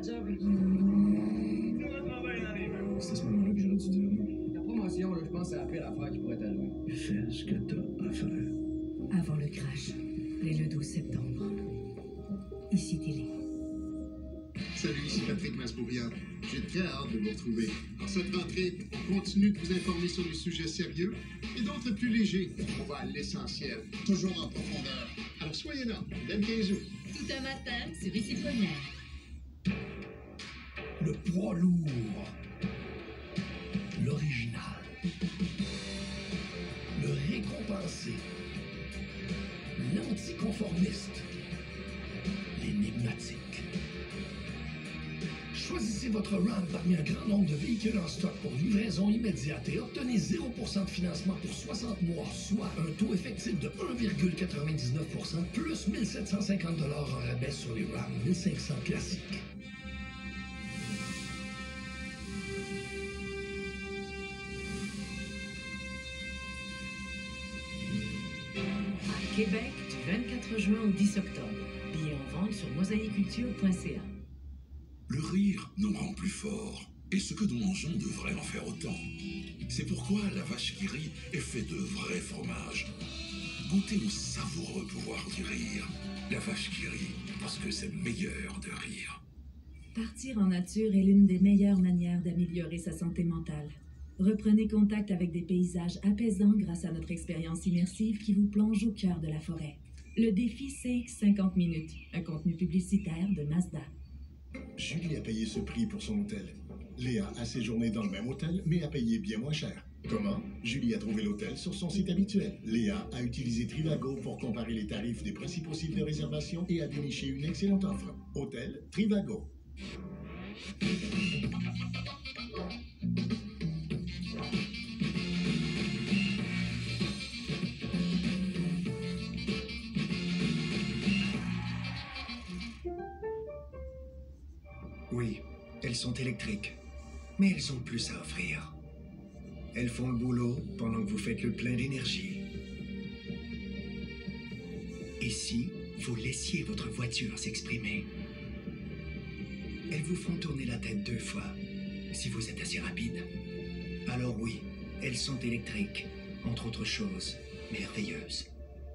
job. C'est à ce moment-là que j'aurais dû dire non. La promotion, là, je pense que c'est la pire affaire qui pourrait t'arriver. Fais ce que t'as à faire. Avant le crash, dès le 12 septembre. Ici Télé. Salut, ici Patrick Masbourian. J'ai très hâte de vous retrouver. En cette rentrée, on continue de vous informer sur des sujets sérieux et d'autres plus légers. On va à l'essentiel, toujours en profondeur. Alors soyez là, dès le 15 août. Tout un matin sur Ici Première. Le poids lourd. L'original. Le récompensé. L'anticonformiste. L'énigmatique. Choisissez votre RAM parmi un grand nombre de véhicules en stock pour livraison immédiate et obtenez 0% de financement pour 60 mois, soit un taux effectif de 1,99% plus 1750 $ en rabais sur les RAM 1500 classiques. À Québec, du 24 juin au 10 octobre. Billets en vente sur mosaïculture.ca. Le rire nous rend plus forts, et ce que nous mangeons devrait en faire autant. C'est pourquoi la vache qui rit est faite de vrai fromage. Goûtez au savoureux pouvoir du rire. La vache qui rit, parce que c'est meilleur de rire. Partir en nature est l'une des meilleures manières d'améliorer sa santé mentale. Reprenez contact avec des paysages apaisants grâce à notre expérience immersive qui vous plonge au cœur de la forêt. Le défi CX 50 minutes, un contenu publicitaire de Mazda. Julie a payé ce prix pour son hôtel. Léa a séjourné dans le même hôtel, mais a payé bien moins cher. Comment? Julie a trouvé l'hôtel sur son site habituel. Léa a utilisé Trivago pour comparer les tarifs des principaux sites de réservation et a déniché une excellente offre. Hôtel Trivago. Oui, elles sont électriques, mais elles ont plus à offrir. Elles font le boulot pendant que vous faites le plein d'énergie. Et si vous laissiez votre voiture s'exprimer? Elles vous font tourner la tête 2 fois, si vous êtes assez rapide. Alors oui, elles sont électriques, entre autres choses, merveilleuses.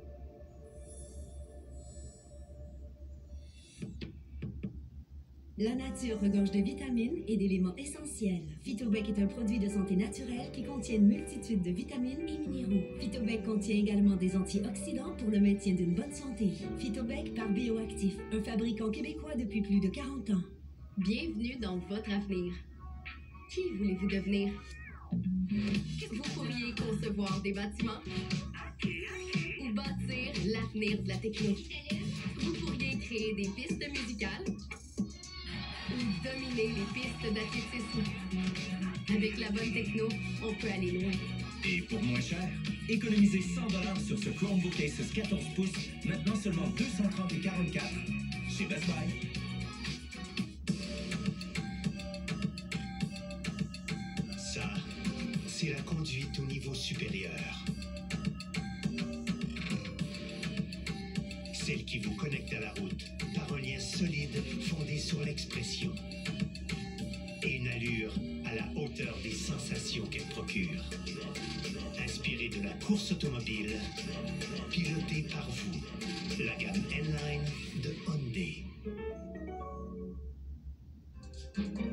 La nature regorge de vitamines et d'éléments essentiels. Phytobec est un produit de santé naturelle qui contient une multitude de vitamines et minéraux. Phytobec contient également des antioxydants pour le maintien d'une bonne santé. Phytobec par Bioactif, un fabricant québécois depuis plus de 40 ans. Bienvenue dans votre avenir. Qui voulez-vous devenir? Vous pourriez concevoir des bâtiments ou bâtir l'avenir de la technologie. Vous pourriez créer des pistes musicales ou dominer les pistes d'athlétisme. Avec la bonne techno, on peut aller loin. Et pour moins cher, économisez 100 $ sur ce Chromebook Asus 14 pouces, maintenant seulement 230,44 chez Best Buy. Ça, c'est la conduite au niveau supérieur. Celle qui vous connecte à la route par un lien solide fondé sur l'expression. Et une allure à la hauteur des sensations qu'elle procure. Inspirée de la course automobile, pilotée par vous. La gamme N-Line de Hyundai.